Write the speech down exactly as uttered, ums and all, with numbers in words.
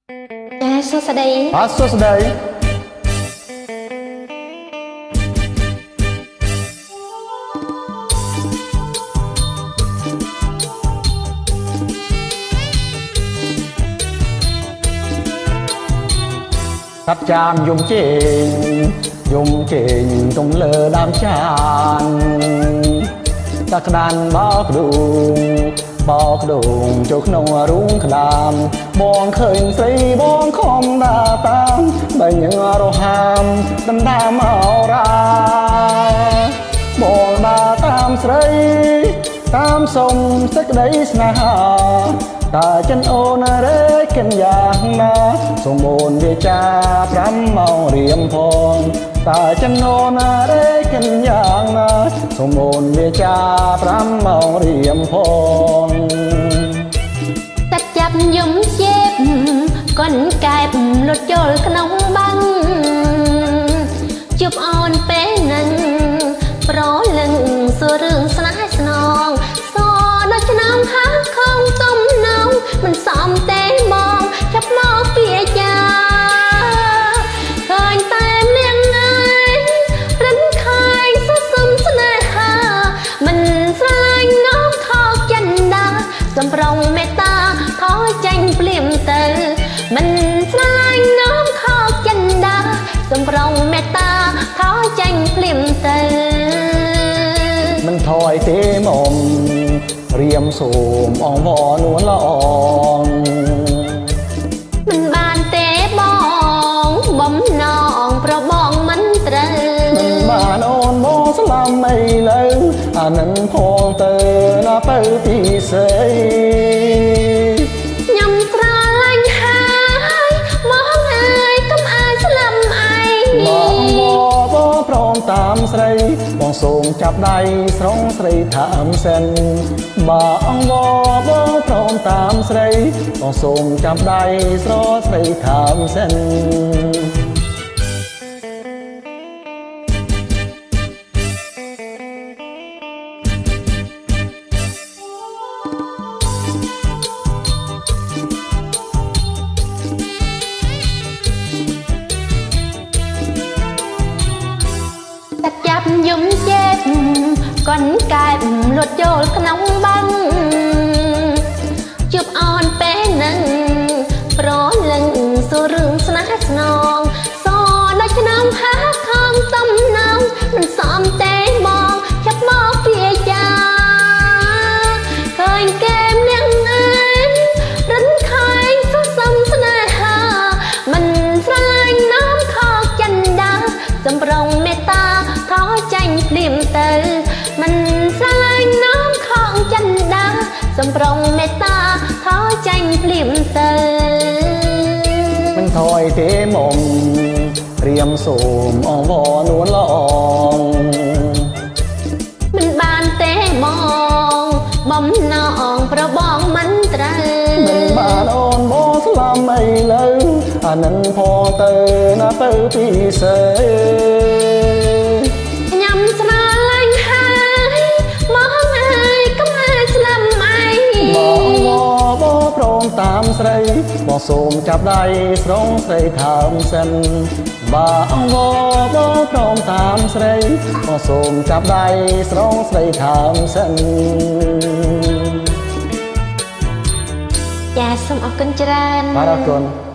ចាសួស្តីបាទសួស្តីកាត់ចានយំជេងយំជេងទុំលើដើមចានតាក្តានបោកដួងបោកដួងចូលក្នុងរូងក្តាមបងឃើញស្រីបងខំដើរតាមបែញរហាមដណ្ដើមអរ៉ាបងដើរតាមស្រីតាមសុំសេចក្តីស្នេហាតើចិនអូនរេកិនយ៉ាងណាសូមអូនវាចាប្រាំម៉ោងរៀមផងតើចិនអូនរេកិនយ៉ាងណាសូមអូនវាចាប្រាំម៉ោងរៀមផងតាត់ចាប់យំជេបកូនកែបលុតចូលក្នុងបាំងជប់អូនពេលនឹងប្រលឹងសួររឿងស្នេហ៍ស្នងសដល់ឆ្នាំហាខំទំនងមិនសមទេមកចាប់មកពីចាឃើញតែនាងឯងរិនខាយសុសឹមស្នេហាមិនស្រាញ់ងំខកចិនដាសំប្រងមេត្តាខោចាញ់ភ្លាមទៅមិនស្រាញ់ងំខកចិនដាសំប្រងមេត្តាខោចាញ់ភ្លាមទៅមិនថយទេមុំរៀមសូមអងវនួនល្អងមិនបានទេបងបំណងប្របងមិនត្រូវមិនបានអូនបងស្លាប់អីលើអានឹងផងទៅណាទៅពីស្រីញ៉ាំស្រឡាញ់ហើយមកហើយកុំអាយស្លាប់អីបងបងព្រមតាមស្រីបងសូមចាប់ដៃស្រងស្រីថាមសិនបងបងព្រមតាមស្រីបងសូមចាប់ដៃស្រស្រីថាមសិនតាត់ចាប់យំជេបកូនកែបលុតចូលក្នុងបាំងជប់អូនពេលនឹងប្រលឹងសួររឿងស្នេហ៍ស្នងសដល់ឆ្នាំហាខំទំនងមិនសមទេមកចាប់មកពីចាឃើញកែមនាងឯងរិនខាយសុសឹមស្នេហាមិនស្រាញ់នោមខកចិនដាសំប្រងមេត្តាខោចាញ់ភ្លាមទៅមិនស្រាញ់នោមខកចិនដាសំប្រងមេត្តាខោចាញ់ភ្លាមទៅមិនថយទេមុំរៀមសូមអងវនួនល្អងមិនបានទេមកបំណងប្របងមិនត្រូវមិនបានអូនបងស្លាប់អីលើអានឹងផងទៅណាទៅពីស្រីញ៉ាំស្នាឡាញ់ហើយមកហើយកុំឲ្យស្លាប់អីបងបងព្រមតាមស្រីបងសូមចាប់ដៃស្រងស្រីថាមសិនបងបងព្រមតាមស្រីបងសូមចាប់ដៃស្រងស្រីថាមសិនចាសូមអរគុណច្រើនបាទអរគុណ